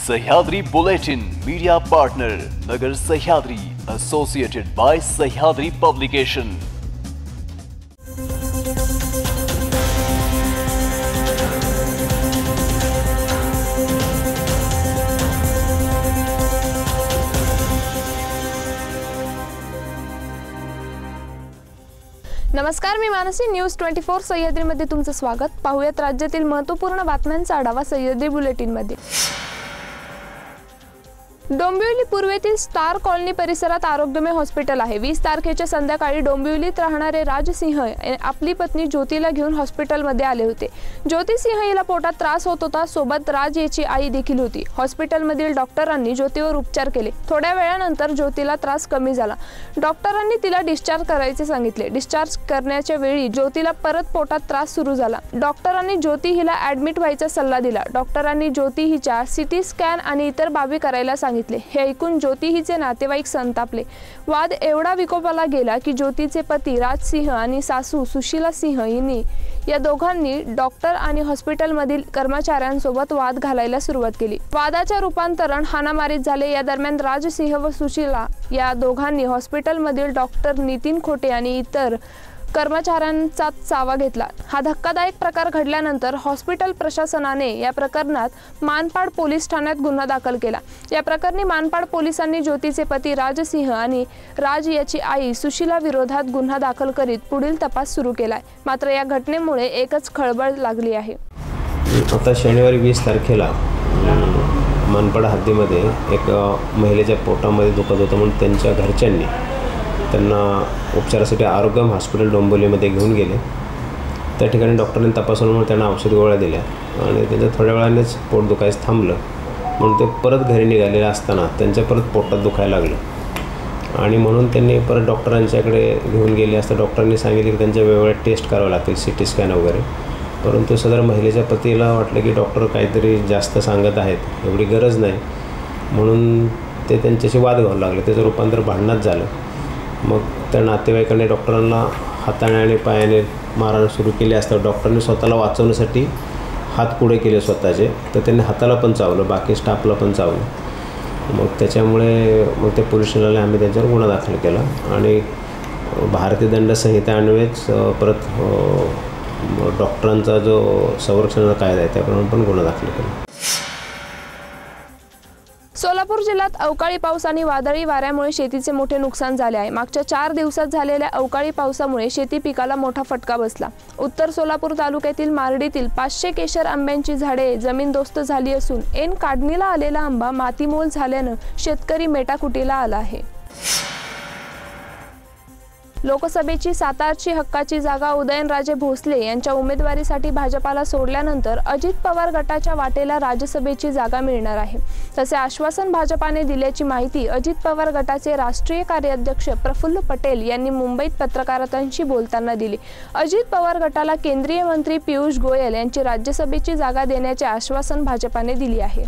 Sahyadri bulletin media partner Nagar Sahyadri associated by Sahyadri publication. नमस्कार, मी Mansi. News 24 सह्याद्रीमध्ये तुमचं स्वागत। पाहूयात राज्यातील महत्त्वपूर्ण बातम्यांचा आढावा सह्याद्री बुलेटिनमध्ये। डोंबिवली पूर्वेतील स्टार कॉलनी परिसरात आरोग्यमय हॉस्पिटल आहे। 20 तारखेच्या संध्याकाळी डोंबिवलीत राहणारे राज सिंह आपली पत्नी ज्योतीला घेऊन हॉस्पिटलमध्ये आले होते। ज्योती सिंह हिला पोटात त्रास होत होता, सोबत राज याची आई देखील होती। हॉस्पिटलमधील डॉक्टरांनी ज्योतीवर उपचार केले। थोड्या वेळानंतर ज्योतीला त्रास कमी झाला। डॉक्टरांनी तिला डिस्चार्ज करायचे सांगितले। डिस्चार्ज करण्याच्या वेळी ज्योतीला परत पोटात त्रास सुरू झाला। डॉक्टरांनी ज्योती हिला ऍडमिट व्हायचा सल्ला दिला। डॉक्टरांनी ज्योती हिच्या सिटी स्कॅन आणि इतर बाबी करायला सांगितले। हे ऐकून ज्योती हिचे नातेवाईक संतापले। वाद एवढा विकोपाला गेला की ज्योतीचे पती राज सिंह आणि सासू सुशीला सिंह या दोघांनी डॉक्टर आणि हॉस्पिटलमधील कर्मचाऱ्यांसोबत वाद घालायला सुरुवात केली। वादाचे रूपांतरण हाणामारीत झाले। या दरम्यान राज सिंह व सुशीला या दोघांनी हॉस्पिटलमधील डॉक्टर नितीन खोटे आणि इतर कर्मचाऱ्यांचा चावा घेतला। हा धक्कादायक प्रकार घडल्यानंतर हॉस्पिटल प्रशासनाने या प्रकरणात मानपाड पोलीस ठाण्यात गुन्हा दाखल केला। या प्रकरणी मानपाड पोलिसांनी ज्योतीचे पती राज सिंह आणि राज याची आई सुशीला विरोधात गुन्हा दाखल करीत पुढील तपास सुरू केलाय। मात्र या घटनेमुळे एकच खळबळ लागली आहे। आता शनिवारी 20 तारखेला मानपाड हद्दीमध्ये एक महिलेच्या पोटामध्ये दुखत होतं म्हणून त्यांच्या घरच्यांनी त्यांना उपचारासाठी आरोग्यम हॉस्पिटल डोंबिवलीमध्ये घेऊन गेले। त्या ठिकाणी डॉक्टरांनी तपासल्यामुळे त्यांना औषध गोळ्या दिल्या आणि त्यांच्या थोड्या वेळानेच पोट दुखायचं थांबलं म्हणून ते परत घरी निघालेले असताना त्यांच्या परत पोटात दुखायला लागलं आणि म्हणून त्यांनी परत डॉक्टरांच्याकडे घेऊन गेले असता डॉक्टरांनी सांगितले की त्यांच्या वेगवेगळ्या टेस्ट करावं लागतील, सिटी स्कॅन वगैरे। परंतु सदर महिलेच्या पतीला वाटलं की डॉक्टर काहीतरी जास्त सांगत आहेत, एवढी गरज नाही, म्हणून ते त्यांच्याशी वाद घालू लागले। त्याचं रूपांतर भांडणात झालं। मग त्या नातेवाईकांनी डॉक्टरांना हाताने आणि पायाने मारहाण सुरू केली असता डॉक्टरांनी स्वतःला वाचवण्यासाठी हात पुढे केले स्वतःचे, तर त्यांनी हाताला पण चावलं, बाकी स्टाफला पण चावलं। मग त्याच्यामुळे मग ते पोलीस स्टेशनला आम्ही त्यांच्यावर गुन्हा दाखल केला आणि भारतीय दंड संहिता अन्वयेच परत डॉक्टरांचा जो संरक्षणाचा कायदा आहे त्याप्रमाणे पण गुन्हा दाखल केला। सोलापूर जिल्ह्यात अवकाळी पाऊस आणि वादळी वाऱ्यामुळे शेतीचे मोठे नुकसान झाले आहे। मागच्या 4 दिवसात झालेल्या अवकाळी पावसामुळे शेती पिकाला मोठा फटका बसला। उत्तर सोलापूर तालुक्यातील मार्डीतील 500 केशर आंब्यांची झाडे जमीनदोस्त झाली असून ऐन काढणीला आलेला आंबा मातीमोल झाल्यानं शेतकरी मेटाकुटीला आला आहे। लोकसभेची सातारची हक्काची जागा उदयनराजे भोसले यांच्या उमेदवारीसाठी भाजपाला सोडल्यानंतर अजित पवार गटाच्या वाटेला राज्यसभेची जागा मिळणार आहे, तसे आश्वासन भाजपाने दिल्याची माहिती अजित पवार गटाचे राष्ट्रीय कार्याध्यक्ष प्रफुल्ल पटेल यांनी मुंबईत पत्रकारांशी बोलताना दिली। अजित पवार गटाला केंद्रीय मंत्री पियुष गोयल यांची राज्यसभेची जागा देण्याचे आश्वासन भाजपाने दिले आहे।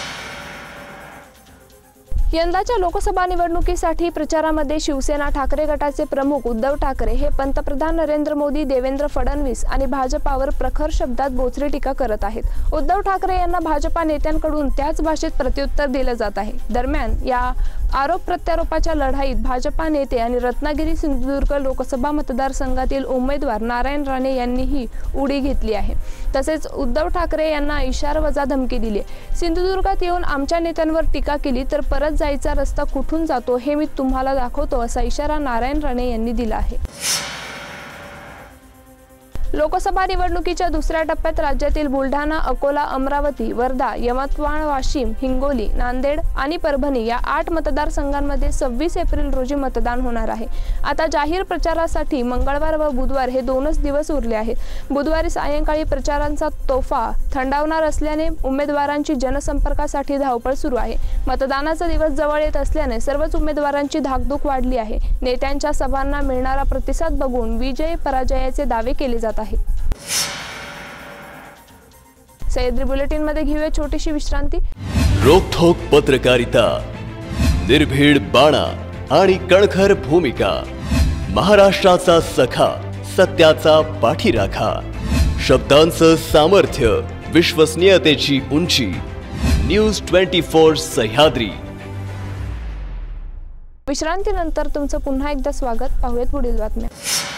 यंदाच्या लोकसभा निवडणुकीसाठी प्रचारामध्ये शिवसेना ठाकरे गटाचे प्रमुख उद्धव ठाकरे हे पंतप्रधान नरेंद्र मोदी, देवेंद्र फडणवीस आणि भाजपावर प्रखर शब्दात बोचरी टीका करत आहेत। उद्धव ठाकरे यांना भाजपा नेत्यांकडून त्याच भाषेत प्रत्युत्तर दिलं जात आहे। दरम्यान या आरोप प्रत्यारोपाच्या लढाईत भाजपा नेते आणि रत्नागिरी सिंधुदुर्ग लोकसभा मतदारसंघातील उमेदवार नारायण राणे यांनीही उडी घेतली आहे। तसेच उद्धव ठाकरे यांना इशारावजा धमकी दिली। सिंधुदुर्गात येऊन आमच्या नेत्यांवर टीका केली तर परत जायचा रस्ता कुठून जातो हे मी तुम्हाला दाखवतो, असा इशारा नारायण राणे यांनी दिला आहे। लोकसभा निवडणुकीच्या दुसऱ्या टप्प्यात राज्यातील बुलढाणा, अकोला, अमरावती, वर्धा, यवतमाळ, वाशिम, हिंगोली, नांदेड आणि परभणी या 8 मतदारसंघांमध्ये 26 एप्रिल रोजी मतदान होणार आहे। आता जाहीर प्रचारासाठी मंगळवार व बुधवार हे 2च दिवस उरले आहेत। बुधवारी सायंकाळी प्रचारांचा तोफा थंडावणार असल्याने उमेदवारांची जनसंपर्कासाठी धावपळ सुरू आहे। मतदानाचा दिवस जवळ येत असल्याने सर्वच उमेदवारांची धाकधूक वाढली आहे। नेत्यांच्या सभांना मिळणारा प्रतिसाद बघून विजय पराजयाचे दावे केले जात आहे। सह्याद्री बुलेटिन मध्ये घेऊया छोटीशी विश्रांती। रोखोक पत्रकारिता, निर्भीड बाणा आणि कणखर भूमिका, महाराष्ट्राचा सखा, सत्याचा पाठीराखा, शब्दांचं सामर्थ्य, विश्वसनीयतेची उंची, न्यूज 24 सह्याद्री. विश्रांतीनंतर तुमचं पुन्हा एकदा स्वागत. पाहूयात पुढील बातम्या.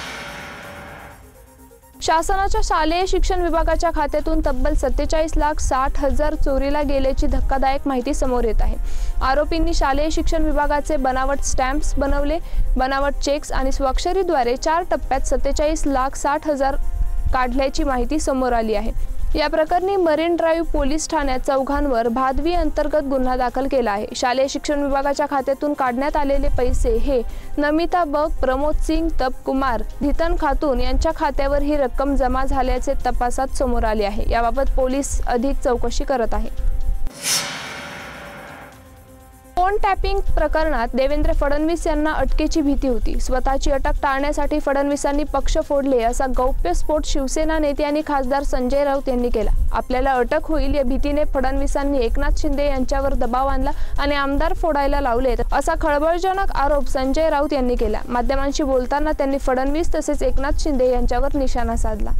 शासनाच्या शालेय शिक्षण विभागाच्या खात्यातून तब्बल 47,60,000 चोरीला गेल्याची धक्कादायक माहिती समोर येत आहे. आरोपींनी शालेय शिक्षण विभागाचे बनावट स्टॅम्प्स बनवले, बनावट चेक्स आणि स्वाक्षरीद्वारे 4 टप्प्यात 47,60,000 काढल्याची माहिती समोर आली आहे. या प्रकरणी मरीन ड्राईव्ह पोलीस ठाण्यात चौघांवर भादवी अंतर्गत गुन्हा दाखल केला आहे. शालेय शिक्षण विभागाच्या खात्यातून काढण्यात आलेले पैसे हे नमिता बग, प्रमोद सिंग, तप कुमार, धितन खातून यांच्या खात्यावर ही रक्कम जमा झाल्याचे तपासात समोर आले आहे. याबाबत पोलीस अधिक चौकशी करत आहेत. फोन टॅपिंग प्रकरणात देवेंद्र फडणवीस यांना अटकेची भीती होती. स्वतःची अटक टाळण्यासाठी फडणवीसांनी पक्ष फोडले असा गौप्यस्फोट शिवसेना नेते आणि खासदार संजय राऊत यांनी केला. आपल्याला अटक होईल या भीतीने फडणवीसांनी एकनाथ शिंदे यांच्यावर दबाव आणला आणि आमदार फोडायला लावले असा खळबळजनक आरोप संजय राऊत यांनी केला. माध्यमांशी बोलताना त्यांनी फडणवीस तसेच एकनाथ शिंदे यांच्यावर निशाणा साधला.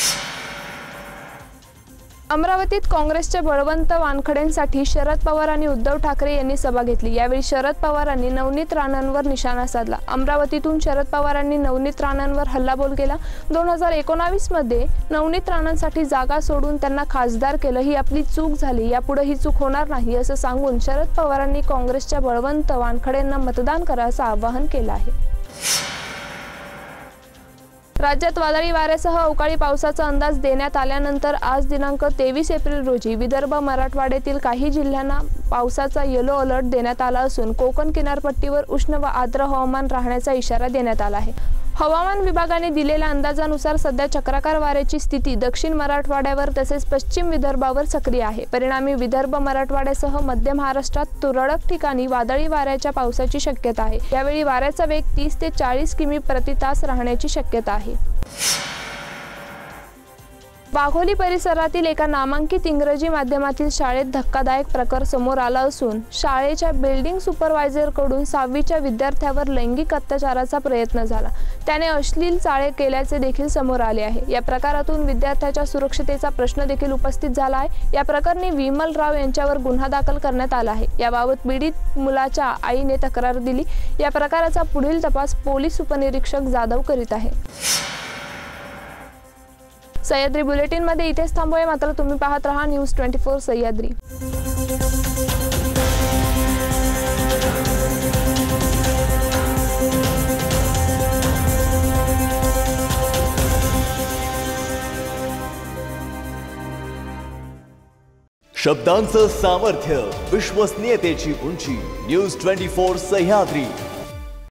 अमरावतीत काँग्रेसच्या बळवंत वानखडेंसाठी शरद पवार आणि उद्धव ठाकरे यांनी सभा घेतली. यावेळी शरद पवारांनी नवनीत राणांवर निशाणा साधला. अमरावतीतून शरद पवारांनी नवनीत राणांवर हल्लाबोल केला. 2019 मध्ये नवनीत राणांसाठी जागा सोडून त्यांना खासदार केलं, ही आपली चूक झाली, यापुढे ही चूक होणार नाही असं सांगून शरद पवारांनी काँग्रेसच्या बळवंत वानखडेंना मतदान करा असं आवाहन केलं आहे. राज्यात वादळी वाऱ्यासह अवकाळी पावसाचा अंदाज देण्यात आल्यानंतर आज दिनांक 23 एप्रिल रोजी विदर्भ, मराठवाड्यातील काही जिल्ह्यांना पावसाचा येलो अलर्ट देण्यात आला असून कोकण किनारपट्टीवर उष्ण व आर्द्र हवामान राहण्याचा इशारा देण्यात आला आहे. हवामान विभागाने दिलेल्या अंदाजानुसार सध्या चक्राकार वाऱ्याची स्थिती दक्षिण मराठवाड्यावर तसेच पश्चिम विदर्भावर सक्रिय आहे. परिणामी विदर्भ, मराठवाड्यासह मध्य महाराष्ट्रात तुरळक ठिकाणी वादळी वाऱ्याच्या पावसाची शक्यता आहे. यावेळी वाऱ्याचा वेग 30 ते 40 किमी प्रति तास राहण्याची शक्यता आहे. वाघोली परिसरातील एका नामांकित इंग्रजी माध्यमातील शाळेत धक्कादायक प्रकार समोर आला असून शाळेच्या बिल्डिंग सुपरवायझरकडून 6वीच्या विद्यार्थ्यावर लैंगिक अत्याचाराचा प्रयत्न झाला. त्याने अश्लील चाळे केल्याचे देखील समोर आले आहे. या प्रकारातून विद्यार्थ्याच्या सुरक्षतेचा प्रश्न देखील उपस्थित झाला आहे. या प्रकरणी विमल राव यांच्यावर गुन्हा दाखल करण्यात आला आहे. याबाबत पीडित मुलाच्या आईने तक्रार दिली. या प्रकाराचा पुढील तपास पोलीस उपनिरीक्षक जाधव करीत आहे. सह्याद्री बुलेटिन मध्ये इथेच थांबूया. मात्र तुम्ही पाहत रहा न्यूज 24 सह्याद्री. शब्दांचं सामर्थ्य, विश्वसनीयतेची उंची. न्यूज 24 सह्याद्री.